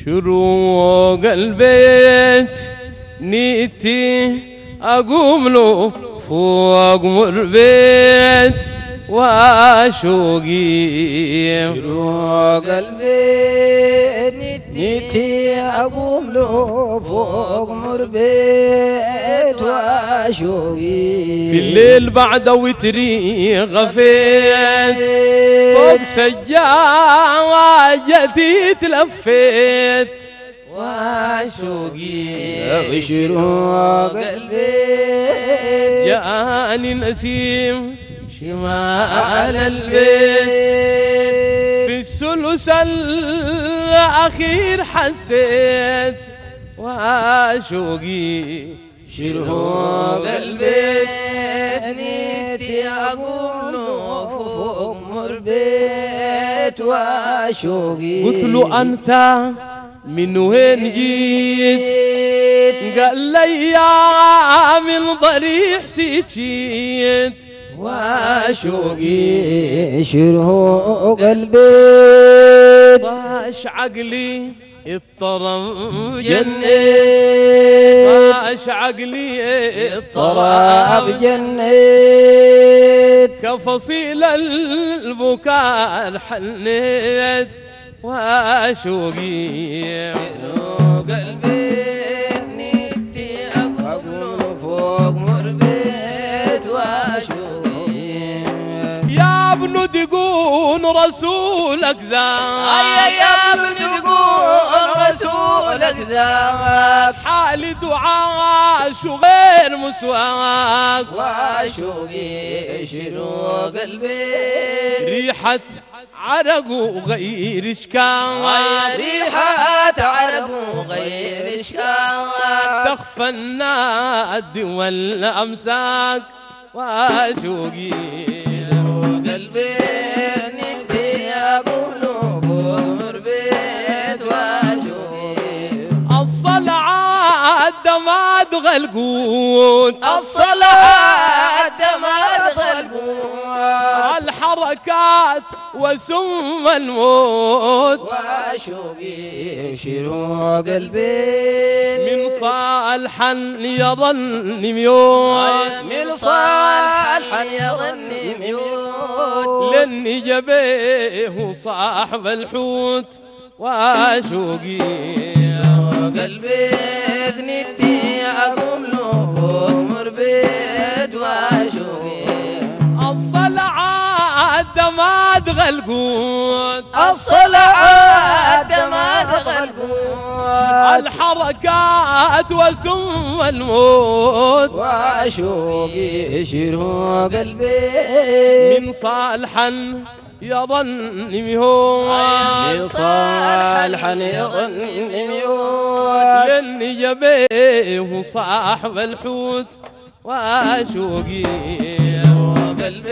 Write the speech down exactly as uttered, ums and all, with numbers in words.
شروق البيت نيتي أقوم له فوق مربيت واشوقي. شروق البيت نيتي أقوم له فوق مربيت واشوقي. في الليل بعد وتري غفيت فوق سجاجتي تلفيت واشوقي. شروق البيت جاني نسيم شمال البيت في الثلث الأخير حسيت واشوقي. شروق البيت نيتي أقوم له فوق مربيت واشوقي. قلت له أنت من وين جيت؟ قال لي يا من ضريح سيت شيت واشوقي. شروق البيت طاش عقلي اضطرب جنيت طاش عقلي طراب اضطرب جنيت. كفصيل البكاء حنيت واشوقي. شروق البيت نيتي أقوم فوق مربيت واشوقي. يا ابن دقون رسولك زاد يا ابن دقون رسولك زاد. حالي دعاش وغير مسواك واشوقي. شروق البيت ريحة عرق وغير اشكاك ريحة عرق وغير اشكاك. تخفى الناد والامساك واشوقي. شروق البيت نيتي أقوم له فوق مربيت واشوقي. الصلعات دماد غلقوت الصلاة دمار القوت. الحركات وسم الموت واشوقي. شروق البيت من صالحا يظل ميوت من صالحا يظني ميوت. لاني جبيه صاحب الحوت واشوقي. شروق البيت نيتي أقوم له فوق مربيت واشوقي. الصلعات دماد غلقوت الصلعات دماد غلقوت. الحركات وسم الموت واشوقي. شروق البيت من صالحا يظن ميوت من صالحا يظن ميوت. لاني جبيه صاحب الحوت واشوقي. شروق البيت